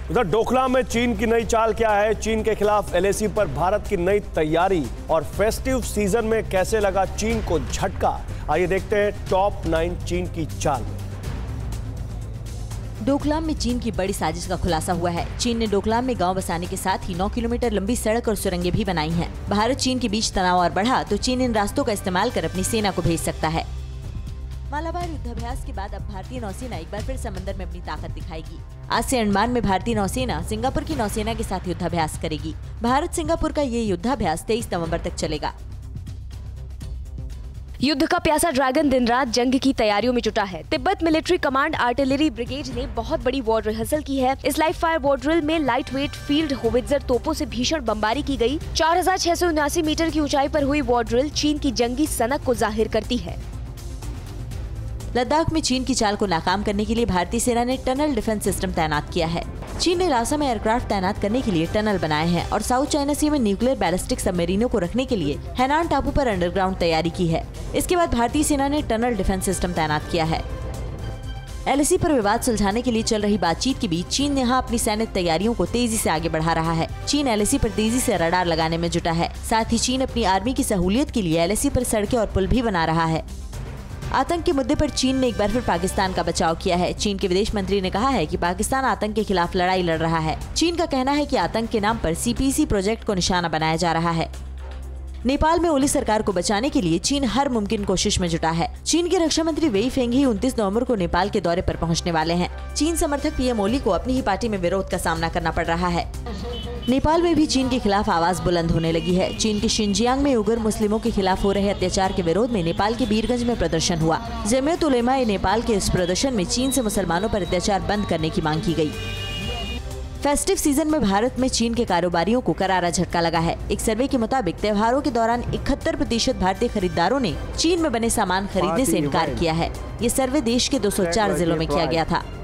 उधर डोकलाम में चीन की नई चाल क्या है, चीन के खिलाफ एलएसी पर भारत की नई तैयारी और फेस्टिव सीजन में कैसे लगा चीन को झटका, आइए देखते हैं टॉप 9 चीन की चाल में। डोकलाम में चीन की बड़ी साजिश का खुलासा हुआ है। चीन ने डोकलाम में गांव बसाने के साथ ही 9 किलोमीटर लंबी सड़क और सुरंगें भी बनाई हैं। भारत चीन के बीच तनाव और बढ़ा तो चीन इन रास्तों का इस्तेमाल कर अपनी सेना को भेज सकता है। मालाबार युद्धाभ्यास के बाद अब भारतीय नौसेना एक बार फिर समंदर में अपनी ताकत दिखाएगी। आज से अंडमान में भारतीय नौसेना सिंगापुर की नौसेना के साथ युद्धाभ्यास करेगी। भारत सिंगापुर का ये युद्धाभ्यास 23 नवंबर तक चलेगा। युद्ध का प्यासा ड्रैगन दिन रात जंग की तैयारियों में जुटा है। Tibet military command artillery brigade ने बहुत बड़ी वॉर रिहर्सल की है। इस लाइव फायर वॉर ड्रिल में लाइट वेट फील्ड होवित्जर तोपों से भीषण बमबारी की गई। 4679 मीटर की ऊंचाई पर हुई वॉर ड्रिल चीन की जंगी सनक को जाहिर करती है। लद्दाख में चीन की चाल को नाकाम करने के लिए भारतीय सेना ने टनल डिफेंस सिस्टम तैनात किया है। चीन ने लासा में एयरक्राफ्ट तैनात करने के लिए टनल बनाए हैं और साउथ चाइना सी में न्यूक्लियर बैलिस्टिक सबमरीनों को रखने के लिए हैनान टापू पर अंडरग्राउंड तैयारी की है। इसके बाद भारतीय सेना ने टनल डिफेंस सिस्टम तैनात किया है। एलएसी पर विवाद सुलझाने के लिए चल रही बातचीत के बीच चीन यहाँ अपनी सैन्य तैयारियों को तेजी से आगे बढ़ा रहा है। चीन एलएसी पर तेजी से रडार लगाने में जुटा है। साथ ही चीन अपनी आर्मी की सहूलियत के लिए एलएसी पर सड़कें और पुल भी बना रहा है। आतंक के मुद्दे पर चीन ने एक बार फिर पाकिस्तान का बचाव किया है। चीन के विदेश मंत्री ने कहा है कि पाकिस्तान आतंक के खिलाफ लड़ाई लड़ रहा है। चीन का कहना है कि आतंक के नाम पर सीपीसी प्रोजेक्ट को निशाना बनाया जा रहा है। नेपाल में ओली सरकार को बचाने के लिए चीन हर मुमकिन कोशिश में जुटा है। चीन के रक्षा मंत्री वेई फेंघी 29 नवंबर को नेपाल के दौरे पर पहुंचने वाले हैं। चीन समर्थक पीएम ओली को अपनी ही पार्टी में विरोध का सामना करना पड़ रहा है। नेपाल में भी चीन के खिलाफ आवाज बुलंद होने लगी है। चीन के शिनजियांग में उइगर मुस्लिमों के खिलाफ हो रहे अत्याचार के विरोध में नेपाल के बीरगंज में प्रदर्शन हुआ। जमीयत उलेमा ए नेपाल के इस प्रदर्शन में चीन से मुसलमानों पर अत्याचार बंद करने की मांग की गई। फेस्टिव सीजन में भारत में चीन के कारोबारियों को करारा झटका लगा है। एक सर्वे के मुताबिक त्योहारों के दौरान 71% भारतीय खरीदारों ने चीन में बने सामान खरीदने से इनकार किया है। ये सर्वे देश के 204 जिलों में किया गया था।